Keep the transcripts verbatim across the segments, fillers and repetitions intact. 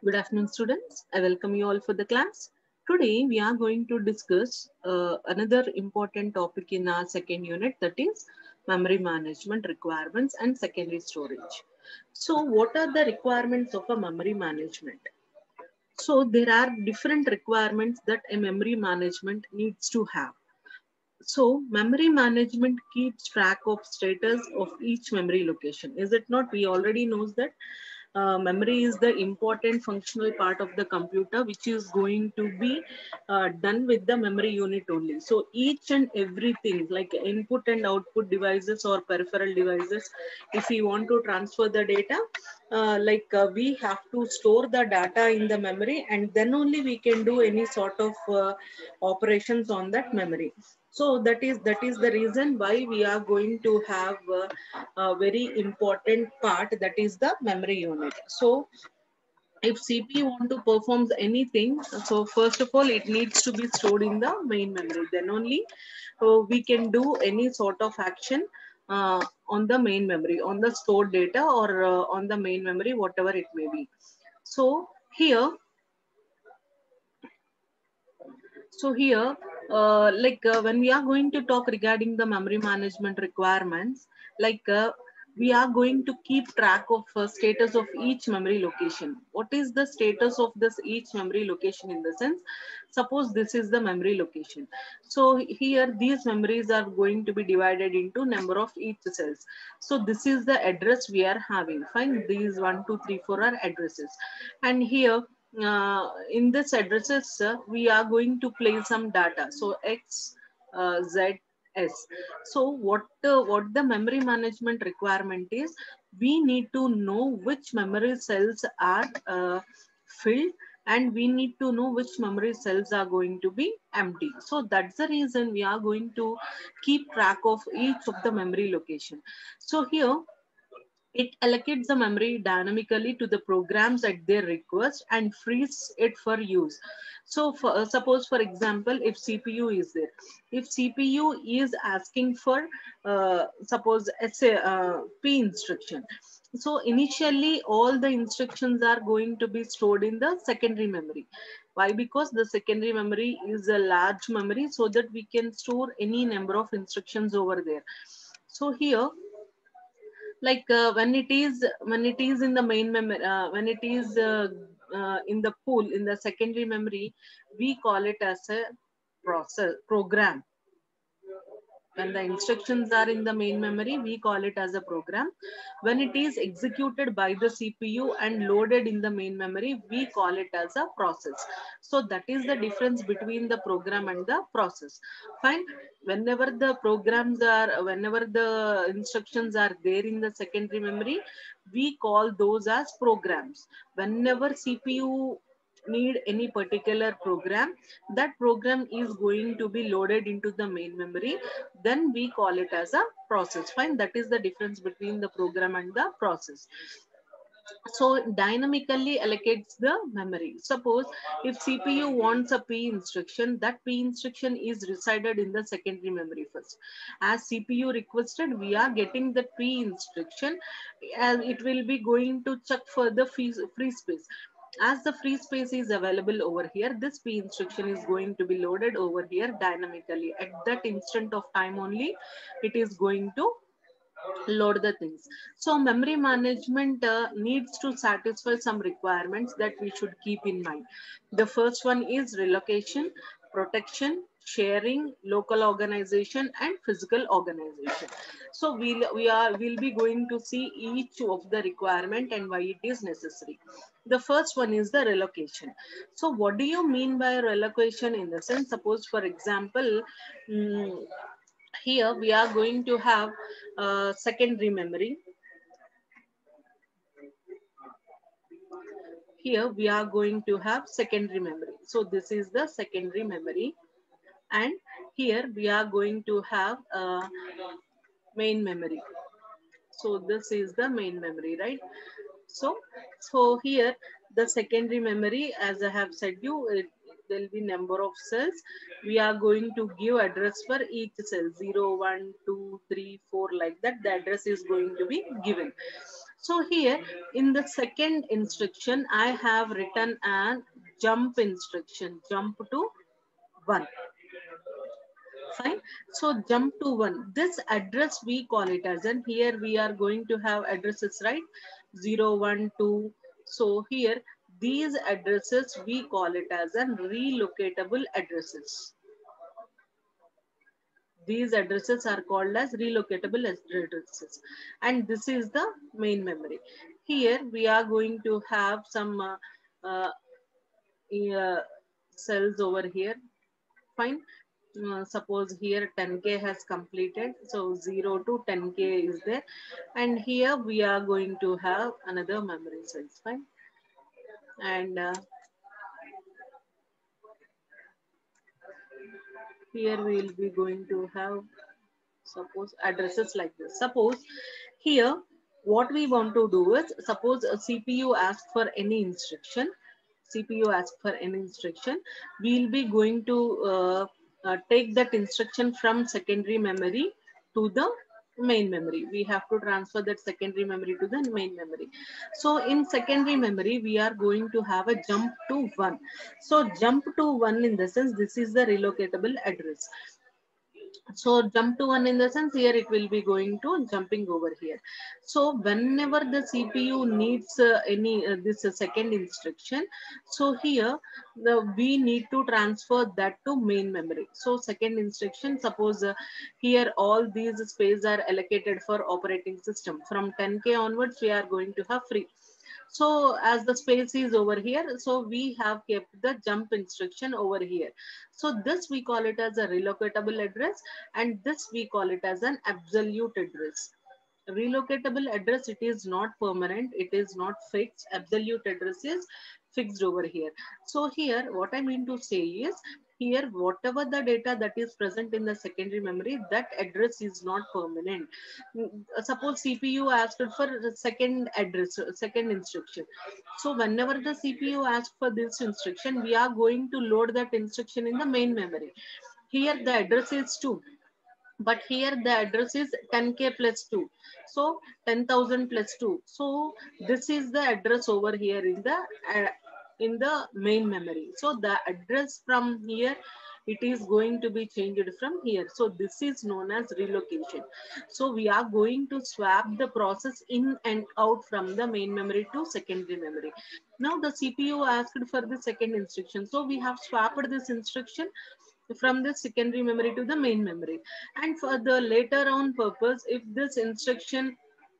Good afternoon, students. I welcome you all for the class. Today, we are going to discuss uh, another important topic in our second unit, that is memory management requirements and secondary storage. So, what are the requirements of a memory management? So, there are different requirements that a memory management needs to have. So, memory management keeps track of status of each memory location. Is it not? We already knows that uh, memory is the important functional part of the computer, which is going to be uh, done with the memory unit only. So each and everything like input and output devices or peripheral devices, if we want to transfer the data, uh, like uh, we have to store the data in the memory, and then only we can do any sort of uh, operations on that memory. So that is that is the reason why we are going to have uh, a very important part, that is the memory unit. So if C P U want to perform anything, so first of all it needs to be stored in the main memory. Then only uh, we can do any sort of action uh, on the main memory, on the stored data, or uh, on the main memory, whatever it may be. So here So here, uh, like uh, when we are going to talk regarding the memory management requirements, like uh, we are going to keep track of uh, status of each memory location. What is the status of this each memory location in the sense? Suppose this is the memory location. So here these memories are going to be divided into number of each cells. So this is the address we are having. Fine, these one, two, three, four are addresses, and here uh, in this addresses uh, we are going to place some data, so x uh, z s. So what uh, what the memory management requirement is, we need to know which memory cells are uh, filled, and we need to know which memory cells are going to be empty. So that's the reason we are going to keep track of each of the memory location. So here it allocates the memory dynamically to the programs at their request and frees it for use. So for, uh, suppose for example, if C P U is there, if C P U is asking for uh, suppose S A, uh, P instruction. So initially all the instructions are going to be stored in the secondary memory. Why? Because the secondary memory is a large memory, so that we can store any number of instructions over there. So here, like uh, when it is when it is in the main memory, uh, when it is uh, uh, in the pool in the secondary memory, we call it as a process program. When the instructions are in the main memory, we call it as a program. When it is executed by the C P U and loaded in the main memory, we call it as a process. So that is the difference between the program and the process. Fine. Whenever the programs are, whenever the instructions are there in the secondary memory, we call those as programs. Whenever C P U need any particular program, that program is going to be loaded into the main memory, then we call it as a process. Fine, that is the difference between the program and the process. So dynamically allocates the memory. Suppose if C P U wants a P instruction, that P instruction is resided in the secondary memory first. As C P U requested, we are getting the P instruction, and it will be going to check for the free, free space. As the free space is available over here, this P instruction is going to be loaded over here dynamically. At that instant of time only, it is going to load the things. So memory management uh, needs to satisfy some requirements that we should keep in mind. The first one is relocation, protection, sharing, local organization, and physical organization. So we'll, we are will be going to see each of the requirement and why it is necessary. The first one is the relocation. So what do you mean by relocation? In the sense, suppose for example, um, here we are going to have uh, secondary memory. Here we are going to have secondary memory. So this is the secondary memory, and here we are going to have uh, main memory. So this is the main memory, right? So, so here the secondary memory, as I have said you, it, there will be number of cells. We are going to give address for each cell, zero, one, two, three, four, like that. The address is going to be given. So here in the second instruction, I have written an jump instruction, jump to one. Fine. So jump to one. This address we call it as, and here we are going to have addresses, right? Zero, one, two. So here these addresses we call it as an relocatable addresses. These addresses are called as relocatable addresses, and this is the main memory. Here we are going to have some uh, uh, uh, cells over here. Fine. Uh, suppose here ten K has completed, so zero to ten K is there, and here we are going to have another memory cells. Fine. And uh, here we will be going to have, suppose, addresses like this. Suppose here what we want to do is, suppose a C P U asks for any instruction, C P U asks for any instruction, we'll be going to uh, uh, take that instruction from secondary memory to the main memory. We have to transfer that secondary memory to the main memory. So in secondary memory, we are going to have a jump to one. So jump to one in the sense, this is the relocatable address. So jump to one in the sense, here it will be going to jumping over here. So whenever the C P U needs uh, any uh, this uh, second instruction, so here the we need to transfer that to main memory. So second instruction, suppose uh, here all these space are allocated for operating system. From ten K onwards, we are going to have free. So as the space is over here, so we have kept the jump instruction over here. So this we call it as a relocatable address, and this we call it as an absolute address. Relocatable address, it is not permanent, it is not fixed. Absolute address is fixed over here. So here what I mean to say is, here whatever the data that is present in the secondary memory, that address is not permanent. Suppose C P U asked for the second address, second instruction. So whenever the C P U asks for this instruction, we are going to load that instruction in the main memory. Here the address is two, but here the address is ten K plus two. So ten thousand plus two. So this is the address over here in the uh, in the main memory. So the address from here, it is going to be changed from here. So this is known as relocation. So we are going to swap the process in and out from the main memory to secondary memory. Now the C P U asked for the second instruction. So we have swapped this instruction from the secondary memory to the main memory. And for the later on purpose, if this instruction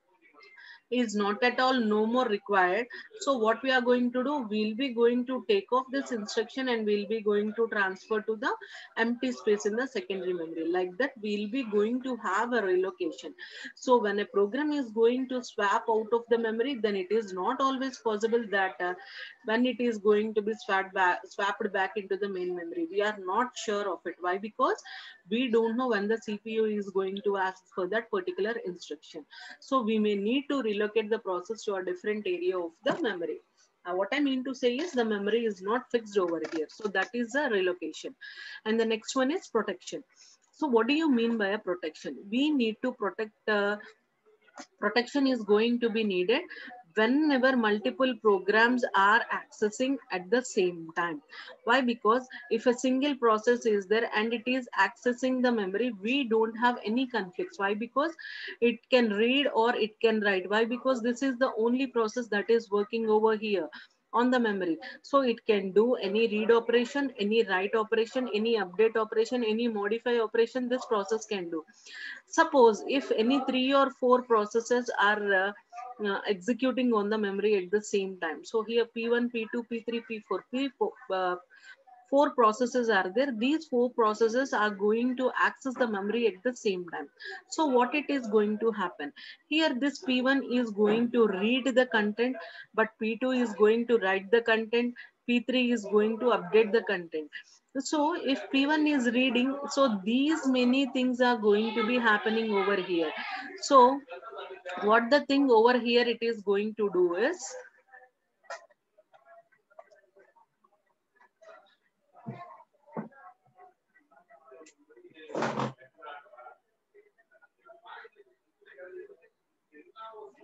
is not at all no more required, so what we are going to do, we'll be going to take off this instruction and we'll be going to transfer to the empty space in the secondary memory. Like that, we'll be going to have a relocation. So when a program is going to swap out of the memory, then it is not always possible that uh, when it is going to be swapped back swapped back into the main memory. We are not sure of it. Why? Because we don't know when the C P U is going to ask for that particular instruction. So we may need to relocate the process to a different area of the memory. Uh, what I mean to say is, the memory is not fixed over here. So that is a relocation. And the next one is protection. So what do you mean by a protection? We need to protect, uh, protection is going to be needed whenever multiple programs are accessing at the same time. Why? Because if a single process is there and it is accessing the memory, we don't have any conflicts. Why? Because it can read or it can write. Why? Because this is the only process that is working over here on the memory. So it can do any read operation, any write operation, any update operation, any modify operation, this process can do. Suppose if any three or four processes are uh, uh, executing on the memory at the same time. So here P one, P two, P three, P four, P four, uh, four processes are there. These four processes are going to access the memory at the same time. So what it is going to happen? Here this P one is going to read the content, but P two is going to write the content, P three is going to update the content. So if P one is reading, so these many things are going to be happening over here. So what the thing over here it is going to do is,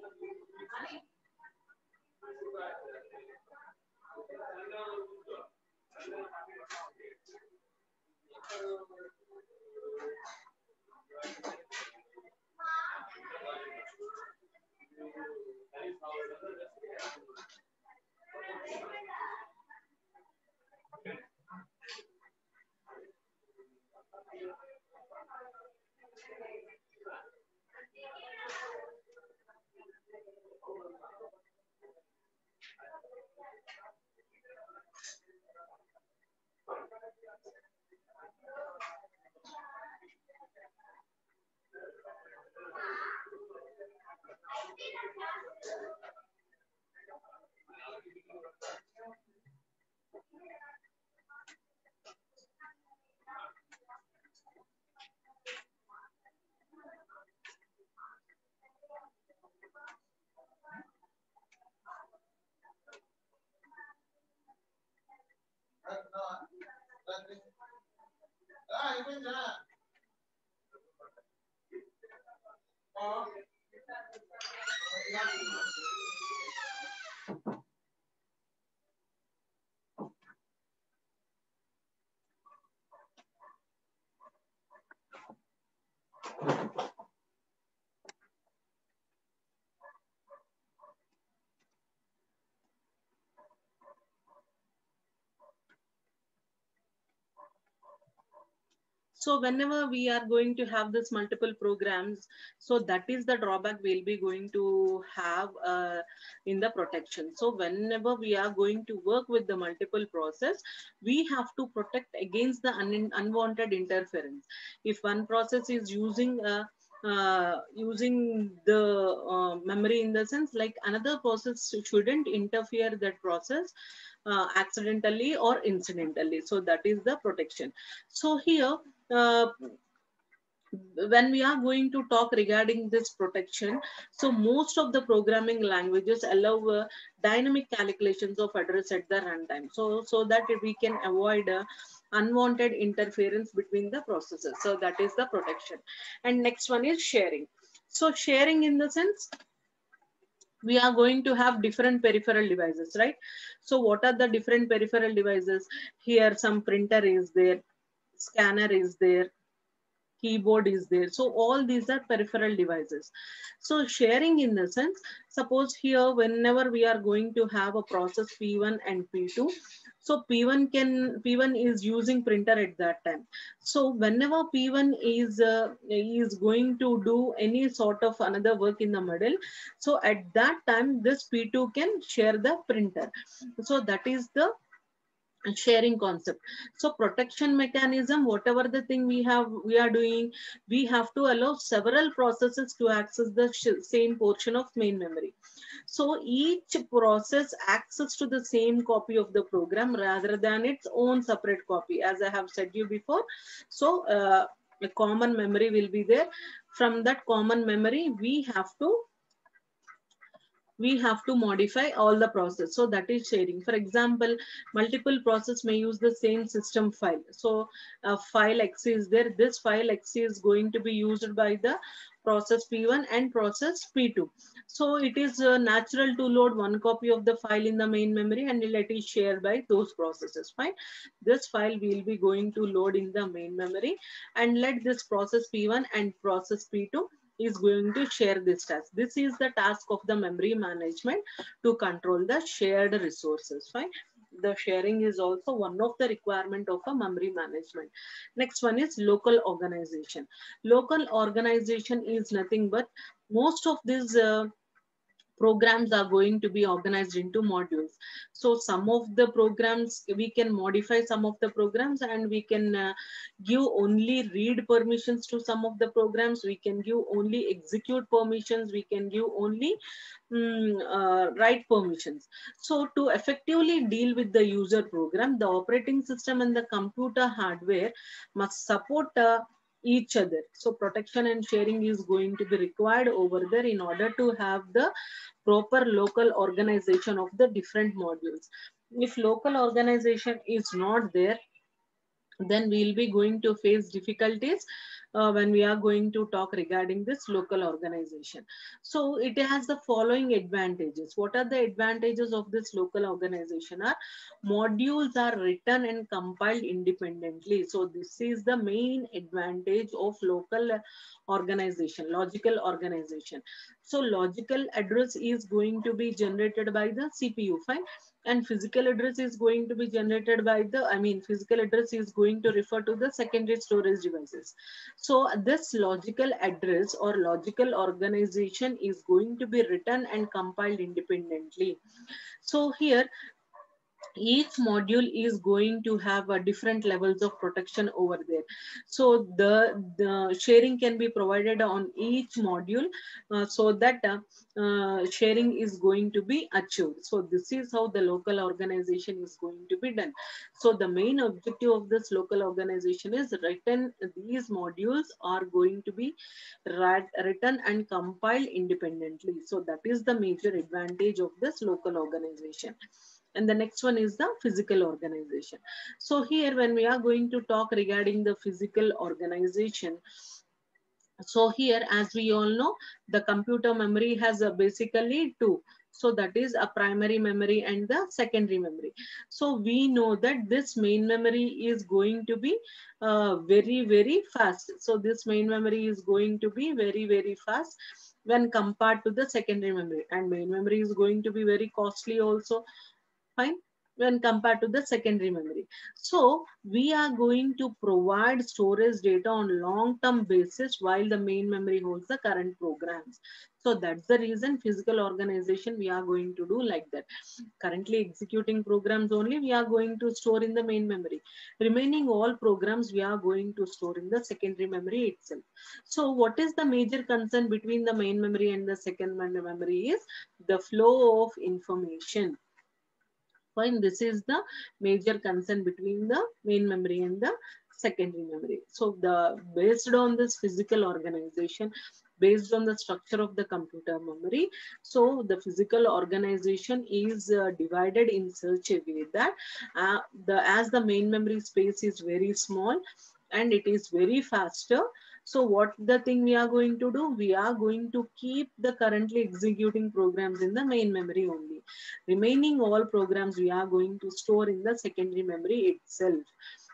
So whenever we are going to have this multiple programs, so that is the drawback we'll be going to have uh, in the protection. So whenever we are going to work with the multiple process, we have to protect against the un unwanted interference. If one process is using a uh, using the uh, memory, in the sense like another process shouldn't interfere that process uh, accidentally or incidentally. So that is the protection. So here, uh, when we are going to talk regarding this protection, so most of the programming languages allow uh, dynamic calculations of address at the runtime, so so that we can avoid uh, unwanted interference between the processes. So that is the protection. And next one is sharing. So sharing, in the sense, we are going to have different peripheral devices, right? So what are the different peripheral devices? Here some printer is there, scanner is there, keyboard is there. So all these are peripheral devices. So sharing, in the sense, suppose here whenever we are going to have a process P one and P two, so P one can P one is using printer at that time. So whenever P one is uh, is going to do any sort of another work in the middle, so at that time this P two can share the printer. So that is the sharing concept. So protection mechanism, whatever the thing we have we are doing, we have to allow several processes to access the same portion of main memory. So each process access to the same copy of the program rather than its own separate copy, as I have said you before. So uh, a common memory will be there. From that common memory, we have to we have to modify all the process. So that is sharing. For example, multiple process may use the same system file. So uh, file X is there. This file X is going to be used by the process P one and process P two. So it is uh, natural to load one copy of the file in the main memory and let it share by those processes. Fine. This file will be going to load in the main memory and let this process P one and process P two is going to share this task. This is the task of the memory management, to control the shared resources. Fine. The sharing is also one of the requirement of a memory management. Next one is local organization. Local organization is nothing but most of these uh, programs are going to be organized into modules. So some of the programs, we can modify some of the programs, and we can uh, give only read permissions to some of the programs. We can give only execute permissions. We can give only um, uh, write permissions. So to effectively deal with the user program, the operating system and the computer hardware must support uh, each other. So protection and sharing is going to be required over there in order to have the proper local organization of the different modules. If local organization is not there, then we'll be going to face difficulties uh, when we are going to talk regarding this local organization. So it has the following advantages. What are the advantages of this local organization? Are modules are written and compiled independently. So this is the main advantage of local organization, logical organization. So logical address is going to be generated by the C P U, fine, and physical address is going to be generated by the, I mean, physical address is going to refer to the secondary storage devices. So this logical address or logical organization is going to be written and compiled independently. So here each module is going to have a different levels of protection over there. So the, the sharing can be provided on each module, uh, so that uh, uh, sharing is going to be achieved. So this is how the local organization is going to be done. So the main objective of this local organization is written, these modules are going to be written and compiled independently. So that is the major advantage of this local organization. And the next one is the physical organization. So here when we are going to talk regarding the physical organization, so here as we all know, the computer memory has uh, basically two. So that is a primary memory and the secondary memory. So we know that this main memory is going to be uh, very very fast. So this main memory is going to be very very fast when compared to the secondary memory, and main memory is going to be very costly also, fine, when compared to the secondary memory. So we are going to provide storage data on long-term basis while the main memory holds the current programs. So that's the reason physical organization we are going to do like that. Currently executing programs only we are going to store in the main memory. Remaining all programs we are going to store in the secondary memory itself. So what is the major concern between the main memory and the second memory is the flow of information. Fine, this is the major concern between the main memory and the secondary memory. So the based on this physical organization, based on the structure of the computer memory, so the physical organization is uh, divided in such a way that uh, the as the main memory space is very small and it is very faster. So what the thing we are going to do, we are going to keep the currently executing programs in the main memory only. Remaining all programs we are going to store in the secondary memory itself.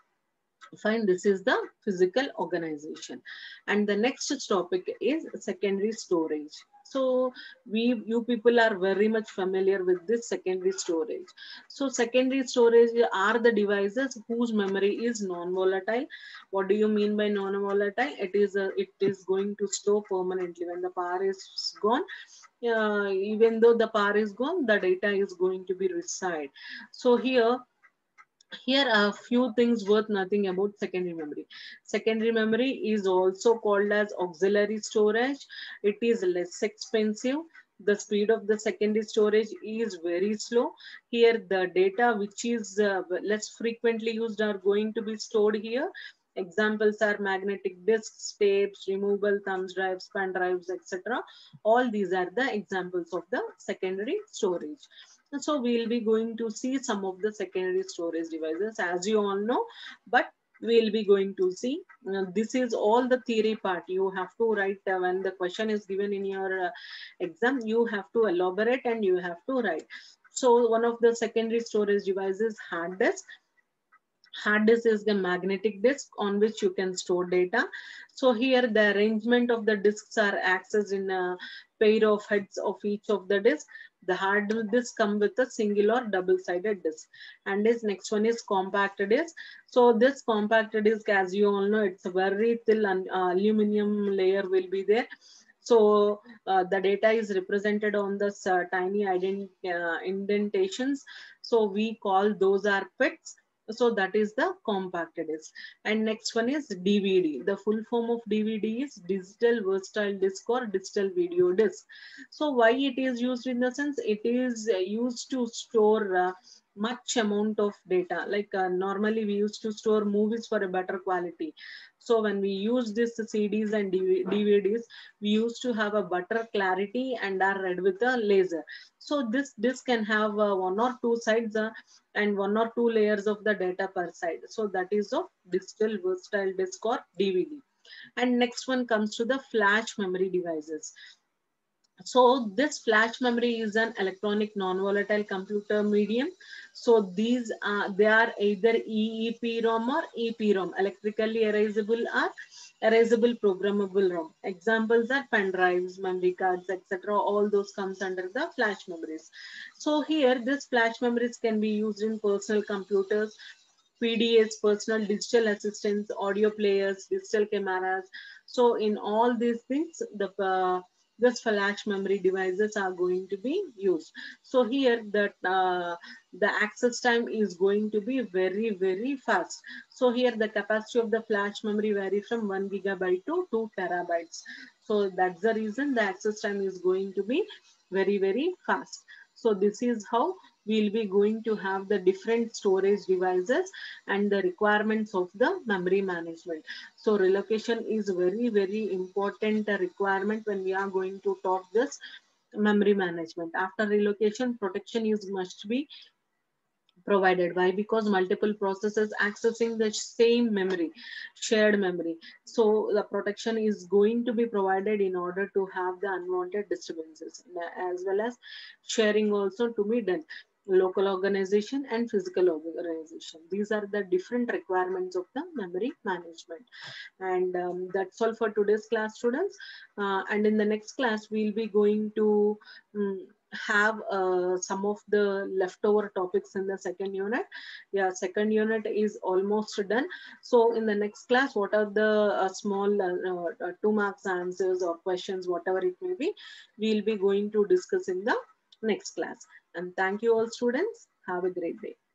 Fine, this is the physical organization. And the next topic is secondary storage. So we, you people are very much familiar with this secondary storage. So secondary storage are the devices whose memory is non-volatile. What do you mean by non-volatile? It is a, it is going to store permanently. When the power is gone, uh, even though the power is gone, the data is going to be reside. So here here are a few things worth nothing about secondary memory. Secondary memory is also called as auxiliary storage. It is less expensive. The speed of the secondary storage is very slow. Here the data which is uh, less frequently used are going to be stored here. Examples are magnetic disks, tapes, removable thumb drives, pen drives, et cetera. All these are the examples of the secondary storage. So we'll be going to see some of the secondary storage devices as you all know, but we'll be going to see. Uh, this is all the theory part. You have to write uh, when the question is given in your uh, exam, you have to elaborate and you have to write. So one of the secondary storage devices, hard disk. Hard disk is the magnetic disk on which you can store data. So here the arrangement of the disks are accessed in a pair of heads of each of the disks. The hard disk come with a single or double-sided disk. And this next one is compact disk. So this compact disk, as you all know, it's a very thin uh, aluminum layer will be there. So uh, the data is represented on the uh, tiny ident uh, indentations. So we call those are pits. So that is the compact disk. And next one is D V D. The full form of D V D is digital versatile disc or digital video disc. So why it is used in the sense, it is used to store uh, much amount of data. Like uh, normally we used to store movies for a better quality. So when we use this C Ds and D V Ds, we used to have a better clarity and are read with a laser. So this disc can have uh, one or two sides uh, and one or two layers of the data per side. So that is of digital versatile disk or D V D. And next one comes to the flash memory devices. So this flash memory is an electronic non-volatile computer medium. So these are, they are either EEPROM or EPROM, electrically erasable or erasable programmable ROM. Examples are pen drives, memory cards, et cetera. All those comes under the flash memories. So here, this flash memories can be used in personal computers, P D As, personal digital assistants, audio players, digital cameras. So in all these things, the uh, this flash memory devices are going to be used. So here that uh, the access time is going to be very, very fast. So here the capacity of the flash memory vary from one gigabyte to two terabytes. So that's the reason the access time is going to be very, very fast. So this is how we'll be going to have the different storage devices and the requirements of the memory management. So relocation is very, very important requirement when we are going to talk this memory management. After relocation, protection is must be provided. Why? Because multiple processes accessing the same memory, shared memory. So the protection is going to be provided in order to have the unwanted disturbances, as well as sharing also to be done. Local organization and physical organization. These are the different requirements of the memory management. And um, that's all for today's class, students. Uh, and in the next class, we'll be going to um, have uh, some of the leftover topics in the second unit. Yeah, second unit is almost done. So in the next class, what are the uh, small uh, uh, two marks answers or questions, whatever it may be, we'll be going to discuss in the next class. And thank you all, students. Have a great day.